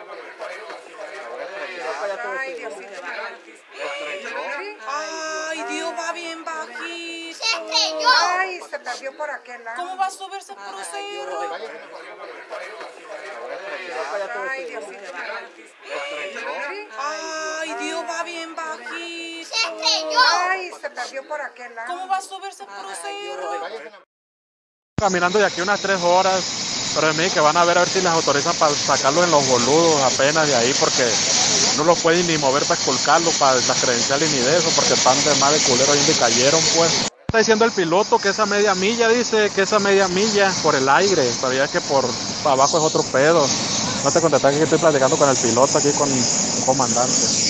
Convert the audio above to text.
Ay, Diosito. Ay, Dios, va bien bajito. Ay, se perdió por aquel lado. ¿Cómo va a subirse por un cerro? Ay, Diosito. Ay, Dios, va bien bajito. Ay, se perdió por aquel lado. ¿Cómo va a subirse por un cerro? Caminando de aquí unas 3 horas, pero de mí que van a ver si les autorizan para sacarlos en los boludos apenas de ahí, porque no los pueden ni mover para esculcarlos, para las credenciales ni de eso, porque están de más de culero y donde cayeron, pues. Está diciendo el piloto que esa media milla, dice que esa media milla por el aire, pero ya es que por abajo es otro pedo. No te contesté que estoy platicando con el piloto aquí, con un comandante.